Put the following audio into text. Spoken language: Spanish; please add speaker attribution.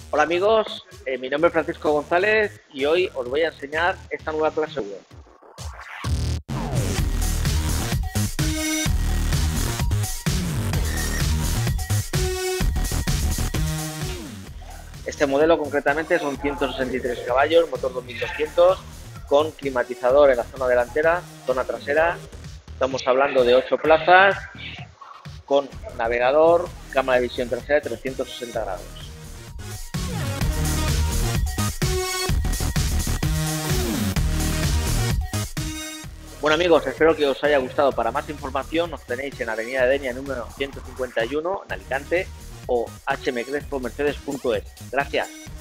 Speaker 1: Hola amigos, mi nombre es Francisco González y hoy os voy a enseñar esta nueva clase web. Este modelo concretamente son 163 caballos, motor 2200, con climatizador en la zona delantera, zona trasera. Estamos hablando de 8 plazas, con navegador, cámara de visión trasera de 360 grados. Bueno amigos, espero que os haya gustado. Para más información nos tenéis en Avenida de Denia número 151 en Alicante o hmcrespomercedes.es. Gracias.